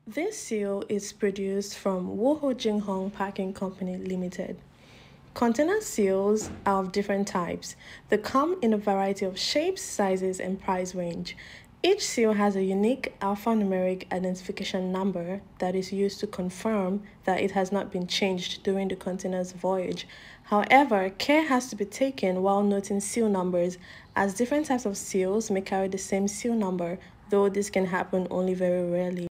This seal is produced from WuHu JinHong Packing Company Limited. Container seals are of different types. They come in a variety of shapes, sizes, and price range. Each seal has a unique alphanumeric identification number that is used to confirm that it has not been changed during the container's voyage. However, care has to be taken while noting seal numbers, as different types of seals may carry the same seal number, though this can happen only very rarely.